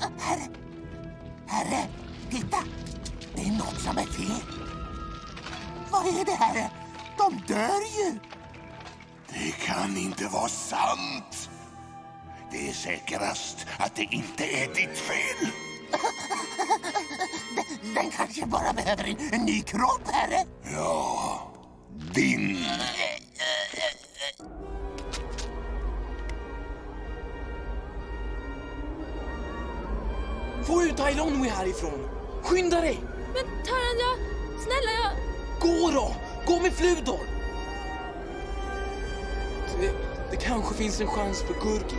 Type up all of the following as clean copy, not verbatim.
Herre, titta! Det är något som är fel. Vad är det, herre? De dör ju! Det kan inte vara sant. Det är säkrast att det inte är ditt fel. Den kanske bara behöver en ny kropp, herre. Ja, din. Få ut Ilonwi härifrån. Skynda dig. Men Taran, snälla jag... Gå då. Gå med Fludor. Det kanske finns en chans för Gurgi.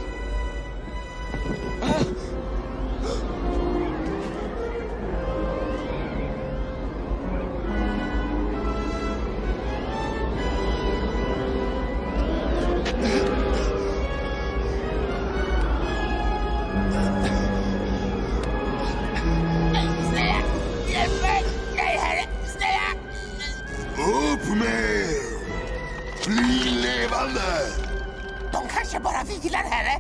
Upp med er! Bli levande! De kanske bara vilar, herre.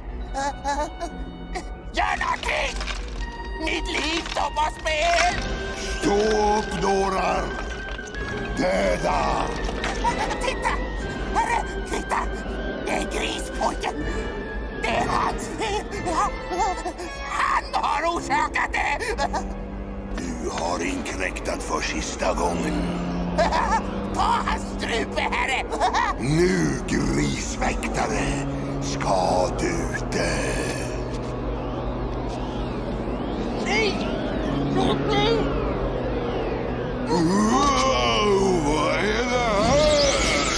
Gör någonting! Mitt liv står på spel! Stå upp, dårar! Döda! Titta! Herre, titta! Det är grispojken! Det är hans fel! Han har orsakat det! Du har inkräktat för sista gången. Ta hans strupe, herre! Nu, grisväktare, ska du dö. Nej! Låt mig! Vad är det här?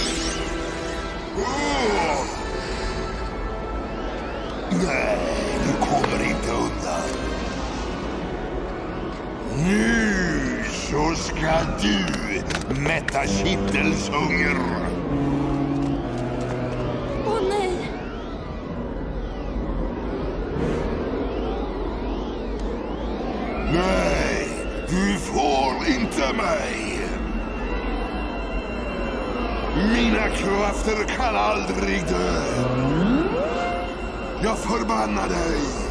Nej, du kommer inte undan. Nu så ska du mätta kittelshunger. Åh nej! Nej, du får inte mig. Mina krafter kan aldrig dö. Jag förbannar dig.